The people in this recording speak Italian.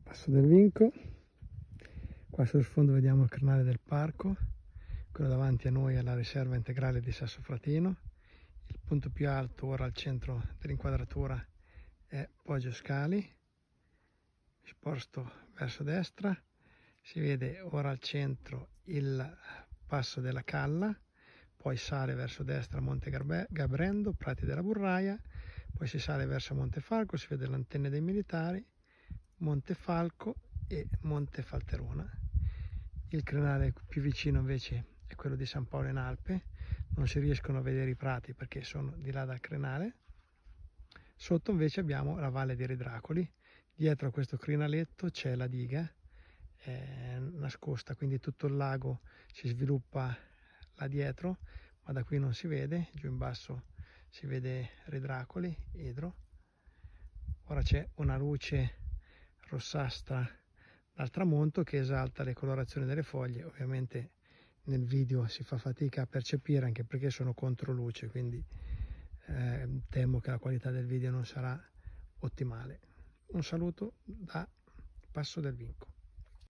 Passo del Vinco. Qua sullo sfondo vediamo il crinale del parco, quello davanti a noi è la riserva integrale di Sassofratino. Il punto più alto ora al centro dell'inquadratura è Poggio Scali. Mi sposto verso destra, si vede ora al centro il passo della Calla, poi sale verso destra Monte Gabrendo, Prati della Burraia, poi si sale verso Monte Falco, si vede l'antenne dei militari, Monte Falco e Monte Falterona. Il crinale più vicino invece è quello di San Paolo in Alpe, non si riescono a vedere i prati perché sono di là dal crinale. Sotto invece abbiamo la Valle di Redracoli, dietro a questo crinaletto c'è la diga nascosta, quindi tutto il lago si sviluppa là dietro, ma da qui non si vede, giù in basso si vede Redracoli, Edro. Ora c'è una luce rossastra dal tramonto che esalta le colorazioni delle foglie. Ovviamente nel video si fa fatica a percepire anche perché sono contro luce, quindi temo che la qualità del video non sarà ottimale. Un saluto da Passo del Vinco.